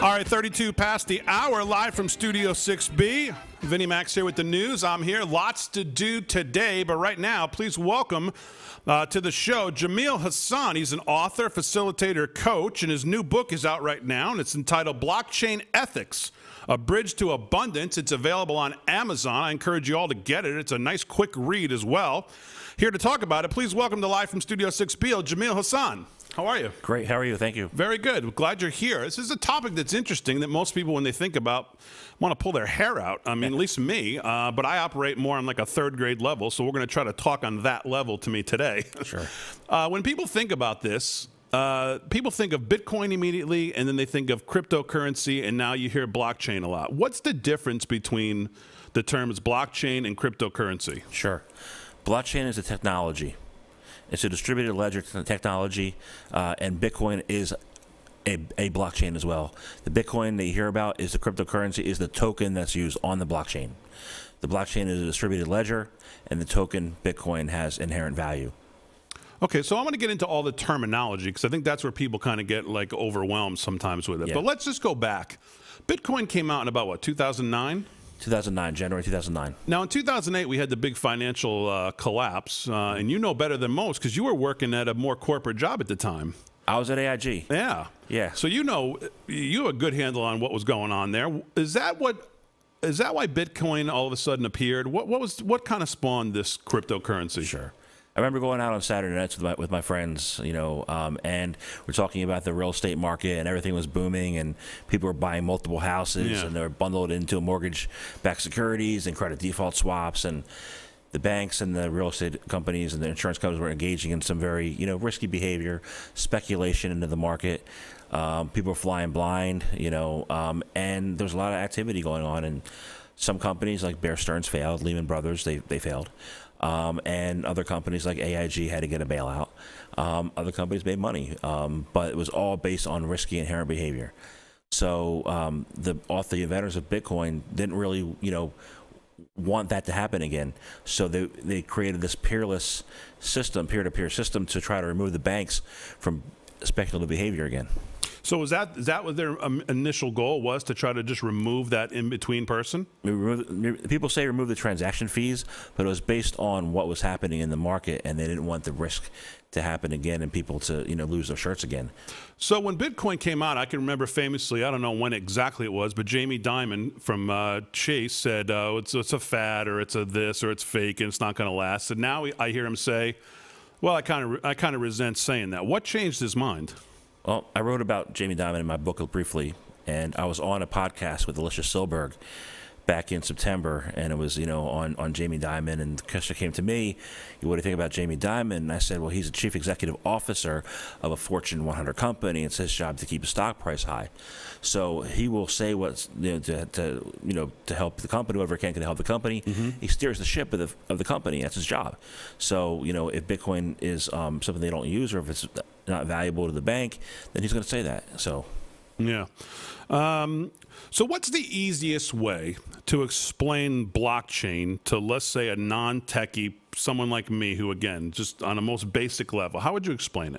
All right, 32 past the hour, live from Studio 6B. Vinnie Max here with the news. I'm here. Lots to do today, but right now, please welcome to the show Jamil Hasan. He's an author, facilitator, coach, and his new book is out right now, and it's entitled Blockchain Ethics, A Bridge to Abundance. It's available on Amazon. I encourage you all to get it. It's a nice, quick read as well. Here to talk about it, please welcome to live from Studio 6B, Jamil Hasan. How are you? Great. How are you? Thank you. Very good. Glad you're here. This is a topic that's interesting that most people, when they think about, want to pull their hair out. I mean, at least me, but I operate more on like a third grade level, so we're going to try to talk on that level to me today. Sure. When people think about this, people think of Bitcoin immediately, and then they think of cryptocurrency, and now you hear blockchain a lot. What's the difference between the terms blockchain and cryptocurrency? Sure. Blockchain is a technology. It's a distributed ledger technology, and Bitcoin is a blockchain as well. The Bitcoin that you hear about is the cryptocurrency, is the token that's used on the blockchain. The blockchain is a distributed ledger, and the token Bitcoin has inherent value. Okay, so I'm going to get into all the terminology because I think that's where people kind of get like overwhelmed sometimes with it. Yeah. But let's just go back. Bitcoin came out in about, what, 2009? 2009, January 2009. Now, in 2008, we had the big financial collapse, and you know better than most because you were working at a more corporate job at the time. I was at AIG. Yeah. Yeah. So you know, you have a good handle on what was going on there. Is that why Bitcoin all of a sudden appeared? What kind of spawned this cryptocurrency? Sure. I remember going out on Saturday nights with my friends, you know, and we're talking about the real estate market, and everything was booming, and people were buying multiple houses, and they were bundled into mortgage-backed securities and credit default swaps, and the banks and the real estate companies and the insurance companies were engaging in some very, you know, risky behavior, speculation into the market. People were flying blind, you know, and there's a lot of activity going on, and some companies like Bear Stearns failed, Lehman Brothers, they failed. And other companies like AIG had to get a bailout. Other companies made money, but it was all based on risky inherent behavior. So the inventors of Bitcoin didn't really, you know, want that to happen again. So they created this peerless system, peer-to-peer system, to try to remove the banks from speculative behavior again. So is that what their initial goal was, to try to just remove that in-between person? People say remove the transaction fees, but it was based on what was happening in the market, and they didn't want the risk to happen again and people to, you know, lose their shirts again. So when Bitcoin came out, I can remember famously, I don't know when exactly it was, but Jamie Dimon from Chase said, oh, it's a fad, or it's a this, or it's fake, and it's not going to last. And now I hear him say, well, I kind of resent saying that. What changed his mind? Well, I wrote about Jamie Dimon in my book briefly, and I was on a podcast with Alicia Silberg back in September, and it was, you know, on Jamie Dimon, and the question came to me, what do you think about Jamie Dimon? And I said, well, he's a chief executive officer of a Fortune 100 company. It's his job to keep the stock price high. So he will say what's, you know, to help the company, whoever can help the company. He steers the ship of the company. That's his job. So, you know, if Bitcoin is something they don't use, or if it's not valuable to the bank, then he's going to say that. So, yeah. So what's the easiest way to explain blockchain to, let's say, a non-techie, someone like me who, again, just on a most basic level? How would you explain it?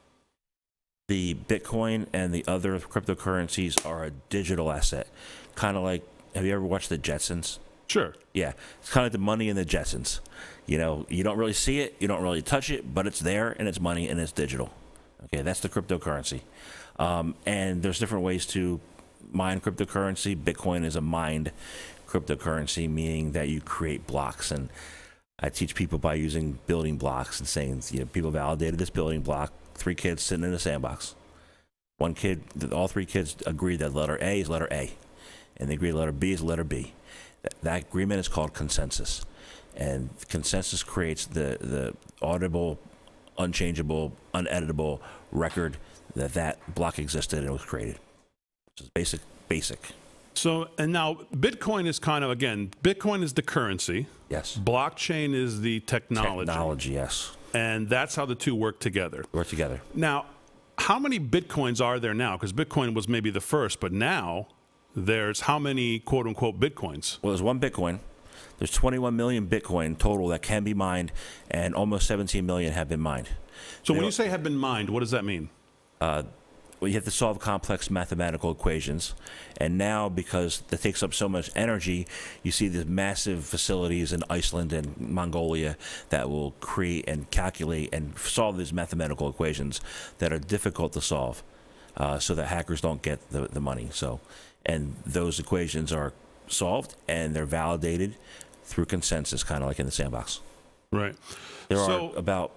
The Bitcoin and the other cryptocurrencies are a digital asset. Kind of like, have you ever watched the Jetsons? Sure. Yeah. It's kind of like the money in the Jetsons. You know, you don't really see it, you don't really touch it, but it's there, and it's money, and it's digital. Okay, that's the cryptocurrency. And there's different ways to mine cryptocurrency. Bitcoin is a mined cryptocurrency, meaning that you create blocks. And I teach people by using building blocks and saying, you know, people validated this building block, 3 kids sitting in a sandbox. One kid, all 3 kids agreed that letter A is letter A, and they agreed letter B is letter B. That agreement is called consensus. And consensus creates the auditable, unchangeable, uneditable record that block existed and was created. Which is basic. So, and now Bitcoin is kind of, again, Bitcoin is the currency. Yes. Blockchain is the technology. Technology, yes. And that's how the two work together. Work together. Now, how many Bitcoins are there now? Because Bitcoin was maybe the first, but now there's how many quote-unquote Bitcoins? Well, there's one Bitcoin. There's 21 million Bitcoin total that can be mined, and almost 17 million have been mined. So when you say have been mined, what does that mean? well, you have to solve complex mathematical equations. And now, because that takes up so much energy, you see these massive facilities in Iceland and Mongolia that will create and calculate and solve these mathematical equations that are difficult to solve, so that hackers don't get the money. So, and those equations are solved and they're validated through consensus, kind of like in the sandbox. Right. There are about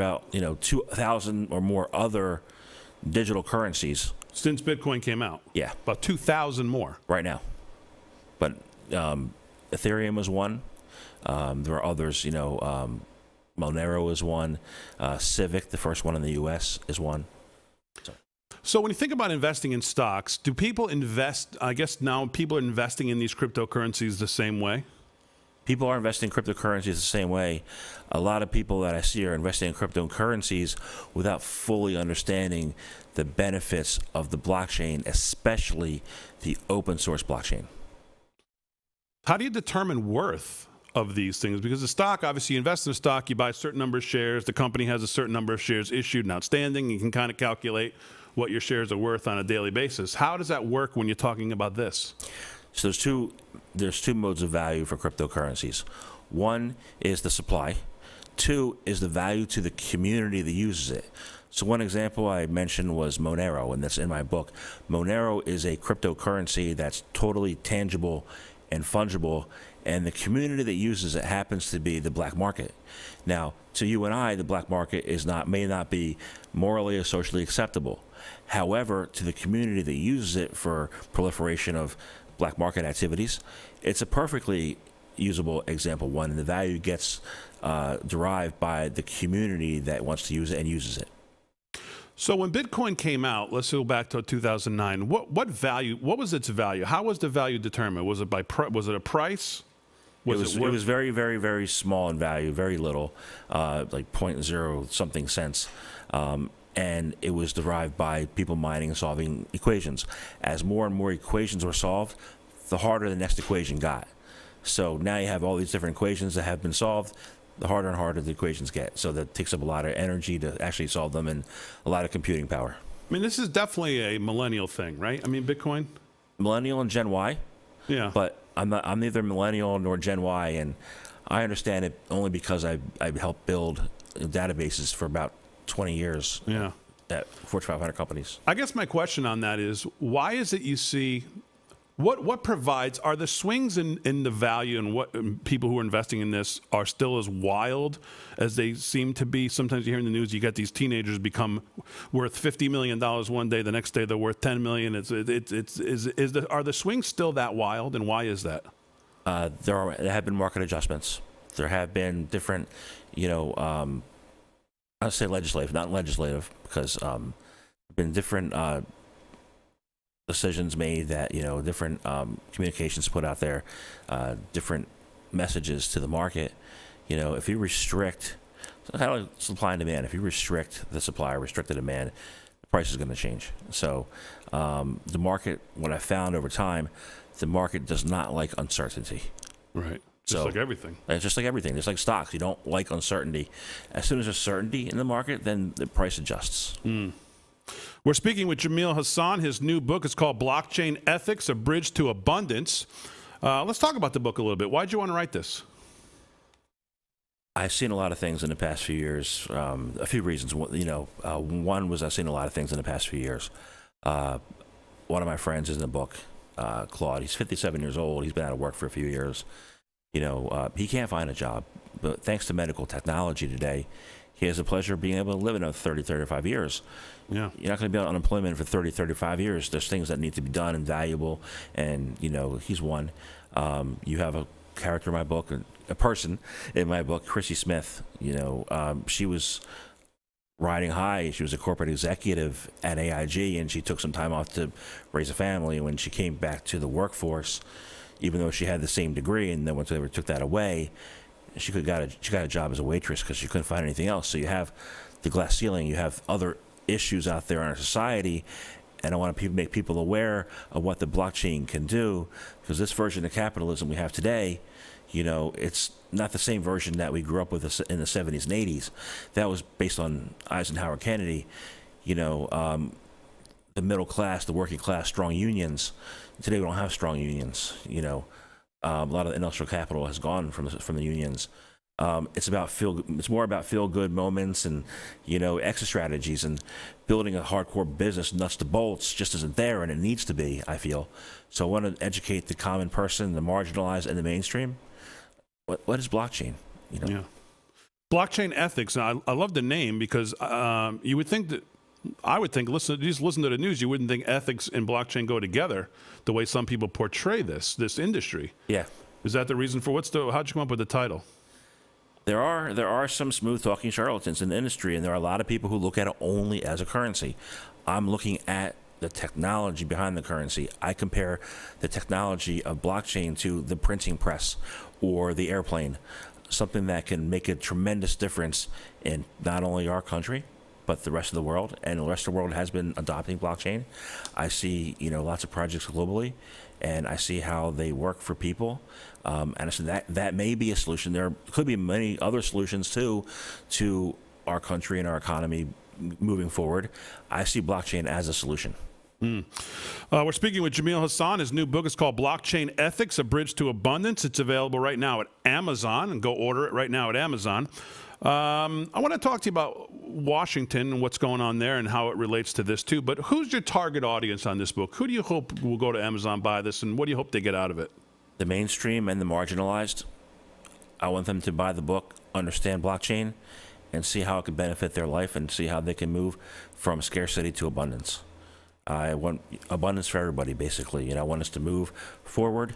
2,000 or more other digital currencies since Bitcoin came out. Yeah, about 2,000 more right now. But Ethereum is one. There are others. Monero is one. Civic, the first one in the U.S., is one. So when you think about investing in stocks, do people invest? I guess now people are investing in these cryptocurrencies the same way. People are investing in cryptocurrencies the same way. A lot of people that I see are investing in cryptocurrencies without fully understanding the benefits of the blockchain, especially the open source blockchain. How do you determine worth of these things? Because the stock, obviously you invest in a stock, you buy a certain number of shares, the company has a certain number of shares issued and outstanding, you can kind of calculate what your shares are worth on a daily basis. How does that work when you're talking about this? So there's two modes of value for cryptocurrencies. One is the supply. Two is the value to the community that uses it. So one example I mentioned was Monero, and that's in my book. Monero is a cryptocurrency that's totally tangible and fungible, and the community that uses it happens to be the black market. Now, to you and I, the black market may not be morally or socially acceptable. However, to the community that uses it for proliferation of black market activities, it's a perfectly usable example one, and the value gets derived by the community that wants to use it and uses it. So when Bitcoin came out, let's go back to 2009. What was its value? How was the value determined? Was it was it a price? It was very, very, very small in value, very little, like 0.0 something cents. And it was derived by people mining and solving equations. As more and more equations were solved, the harder the next equation got. So now you have all these different equations that have been solved, the harder and harder the equations get. So that takes up a lot of energy to actually solve them and a lot of computing power. I mean, this is definitely a millennial thing, right? I mean, Bitcoin? Millennial and Gen Y. Yeah. But I'm neither millennial nor Gen Y, and I understand it only because I helped build databases for about 20 years. Yeah. At Fortune 500 companies. I guess my question on that is, why is it you see, what provides, are the swings in the value and what people who are investing in this are still as wild as they seem to be? Sometimes you hear in the news, you get these teenagers become worth $50 million one day, the next day they're worth $10 million. Are the swings still that wild, and why is that? There have been market adjustments. There have been different, I'll say legislative, not legislative, because been different decisions made that, different communications put out there, different messages to the market. If you restrict, kind of like supply and demand, if you restrict the supply, restrict the demand, the price is going to change. So the market, what I found over time, the market does not like uncertainty. Right. Just like everything. It's just like everything. Just like stocks. You don't like uncertainty. As soon as there's certainty in the market, then the price adjusts. We're speaking with Jamil Hasan. His new book is called Blockchain Ethics, A Bridge to Abundance. Let's talk about the book a little bit. Why did you want to write this? I've seen a lot of things in the past few years. A few reasons. One was I've seen a lot of things in the past few years. One of my friends is in the book, Claude. He's 57 years old. He's been out of work for a few years. He can't find a job, but thanks to medical technology today, he has the pleasure of being able to live another 30, 35 years. Yeah. You're not going to be on unemployment for 30, 35 years. There's things that need to be done and valuable, and, he's one. You have a character in my book, a person in my book, Chrissy Smith. She was riding high. She was a corporate executive at AIG, and she took some time off to raise a family. When she came back to the workforce, even though she had the same degree, and then once they took that away, she got a job as a waitress because she couldn't find anything else. So you have the glass ceiling, you have other issues out there in our society, and I want to make people aware of what the blockchain can do, because this version of capitalism we have today, it's not the same version that we grew up with in the 70s and 80s. That was based on Eisenhower Kennedy. the middle class, the working class, strong unions. Today we don't have strong unions. A lot of the industrial capital has gone from the unions. It's more about feel good moments and exit strategies, and building a hardcore business nuts to bolts just isn't there, and it needs to be, I feel. So I want to educate the common person, the marginalized, and the mainstream. What is blockchain? Yeah. Blockchain ethics. Now, I love the name because you would think that, I would think, listen to the news, you wouldn't think ethics and blockchain go together the way some people portray this industry. Yeah. Is that the reason for how'd you come up with the title? There are some smooth talking charlatans in the industry, and there are a lot of people who look at it only as a currency. I'm looking at the technology behind the currency. I compare the technology of blockchain to the printing press or the airplane, something that can make a tremendous difference in not only our country, but the rest of the world. And the rest of the world has been adopting blockchain. I see, lots of projects globally, and I see how they work for people. And I said that may be a solution. There could be many other solutions too to our country and our economy moving forward. I see blockchain as a solution. We're speaking with Jamil Hasan. His new book is called Blockchain Ethics, A Bridge to Abundance. It's available right now at Amazon, and go order it right now at Amazon. I want to talk to you about Washington and what's going on there and how it relates to this too. But who's your target audience on this book? Who do you hope will go to Amazon, buy this, and what do you hope they get out of it? The mainstream and the marginalized. I want them to buy the book, understand blockchain, and see how it can benefit their life, and see how they can move from scarcity to abundance. I want abundance for everybody, basically. I want us to move forward.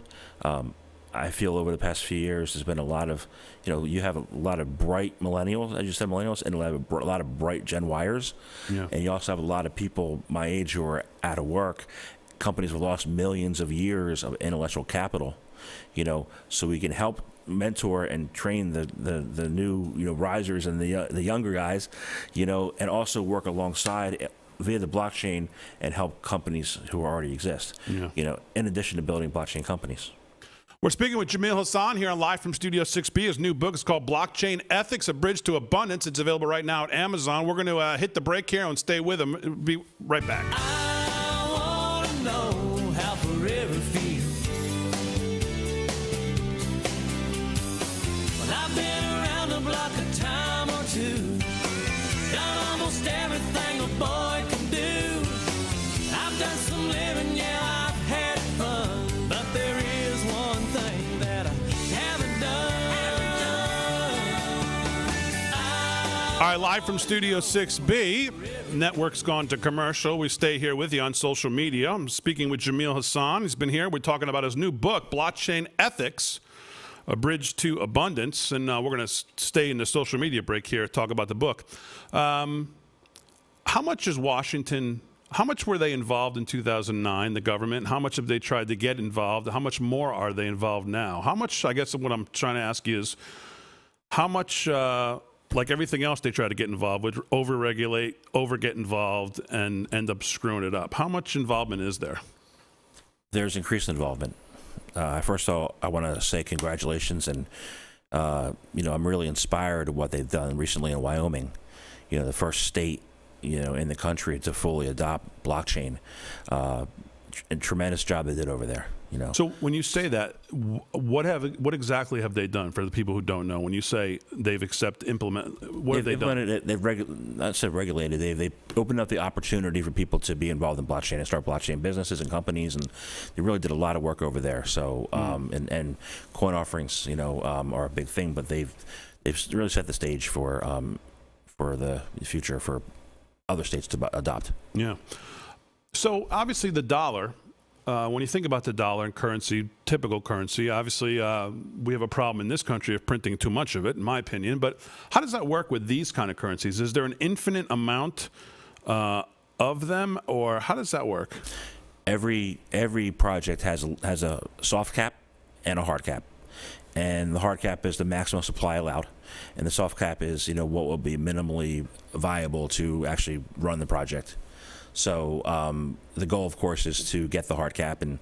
I feel over the past few years, there's been a lot of, you have a lot of bright millennials, as you said, millennials, and you have a lot of bright Gen Yers. Yeah. And you also have a lot of people my age who are out of work. Companies have lost millions of years of intellectual capital, so we can help mentor and train the new, risers and the younger guys, and also work alongside via the blockchain and help companies who already exist, in addition to building blockchain companies. We're speaking with Jamil Hasan here on Live from Studio 6B. His new book is called Blockchain Ethics, A Bridge to Abundance. It's available right now at Amazon. We're going to hit the break here and stay with him. We'll be right back. I want to know how forever feels. Well, I've been around the block a time or two. Done almost everything a boy can do. I've done some living, yeah, I've had fun. But there is one thing that I haven't done. All right, live from Studio 6B. Network's gone to commercial. We stay here with you on social media. I'm speaking with Jamil Hasan. He's been here. We're talking about his new book, Blockchain Ethics, A Bridge to Abundance. And we're going to stay in the social media break here, talk about the book. How much is Washington... How much were they involved in 2009, the government? How much have they tried to get involved? How much more are they involved now? How much, I guess what I'm trying to ask you is, how much, like everything else they try to get involved with, over-regulate, over-get involved, and end up screwing it up? How much involvement is there? There's increased involvement. First of all, I want to say congratulations, and, I'm really inspired of what they've done recently in Wyoming. The first state in the country to fully adopt blockchain. A tremendous job they did over there. So when you say that, what exactly have they done for the people who don't know? When you say they've what have they done? They've regulated. They've opened up the opportunity for people to be involved in blockchain and start blockchain businesses and companies, and they really did a lot of work over there. So and coin offerings, are a big thing, but they've really set the stage for the future for other states to adopt. Yeah. So obviously the dollar, when you think about the dollar and currency, typical currency, obviously we have a problem in this country of printing too much of it, in my opinion. But how does that work with these kind of currencies? Is there an infinite amount of them, or how does that work? Every project has a soft cap and a hard cap. And the hard cap is the maximum supply allowed, and the soft cap is what will be minimally viable to actually run the project. So the goal, of course, is to get the hard cap and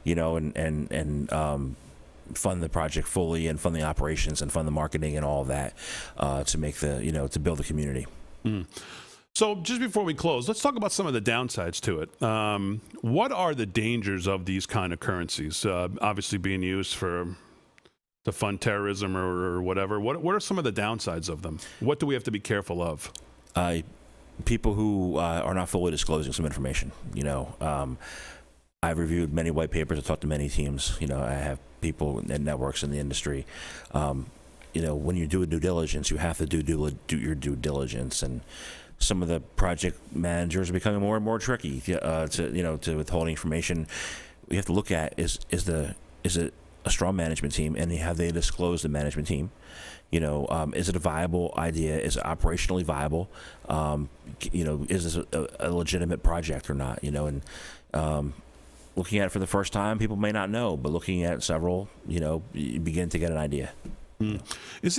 fund the project fully, and fund the operations, and fund the marketing and all of that to make to build the community. So just before we close, let's talk about some of the downsides to it. What are the dangers of these kind of currencies? Obviously being used to fund terrorism or whatever. What are some of the downsides of them? What do we have to be careful of? People who are not fully disclosing some information. You know, I've reviewed many white papers. I've talked to many teams. You know, I have people and networks in the industry. You know, when you do a due diligence, you have to do your due diligence, and some of the project managers are becoming more and more tricky to withhold information. We have to look at is it a strong management team, and have they disclosed the management team? You know, is it a viable idea? Is it operationally viable? You know, is this a legitimate project or not? You know, and looking at it for the first time, people may not know, but looking at several, you know, you begin to get an idea. Is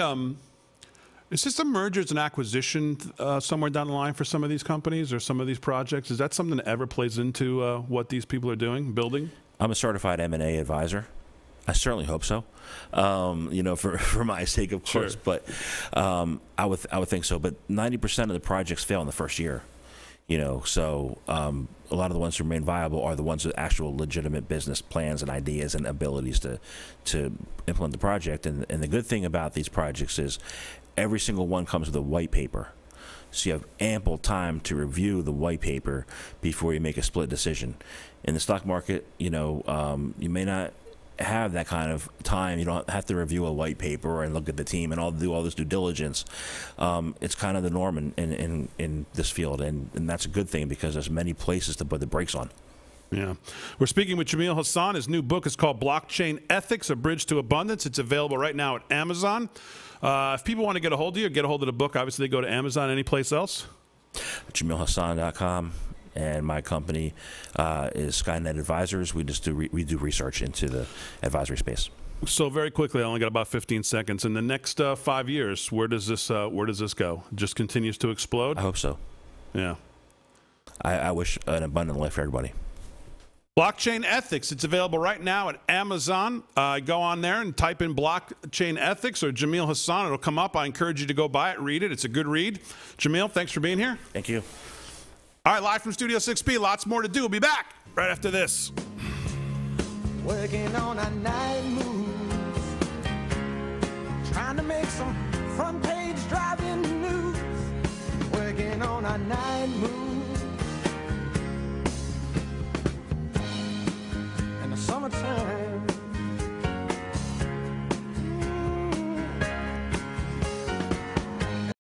this a mergers and acquisition somewhere down the line for some of these companies or some of these projects? Is that something that ever plays into what these people are doing, building? I'm a certified M&A advisor. I certainly hope so. You know, for my sake, of course. Sure. But I would think so. But 90% of the projects fail in the first year. You know, so a lot of the ones who remain viable are the ones with actual legitimate business plans and ideas and abilities to implement the project. And the good thing about these projects is every single one comes with a white paper. So you have ample time to review the white paper before you make a split decision. In the stock market, you know, you may not have that kind of time. You don't have to review a white paper and look at the team and do all this due diligence. It's kind of the norm in this field, and that's a good thing because there's many places to put the brakes on. Yeah. We're speaking with Jamil Hasan. His new book is called Blockchain Ethics, A Bridge to Abundance. It's available right now at Amazon. If people want to get a hold of you or get a hold of the book, obviously they go to Amazon. Any place else? JamilHasan.com. And my company is Skynet Advisors. We do research into the advisory space. So very quickly, I only got about 15 seconds. In the next 5 years, where does this go? Just continues to explode? I hope so. Yeah. I wish an abundant life for everybody. Blockchain Ethics. It's available right now at Amazon. Go on there and type in Blockchain Ethics or Jamil Hasan. It'll come up. I encourage you to go buy it, read it. It's a good read. Jamil, thanks for being here. Thank you. All right, live from Studio 6B. Lots more to do. We'll be back right after this. Working on a night move, trying to make some front page driving news. Working on a night move.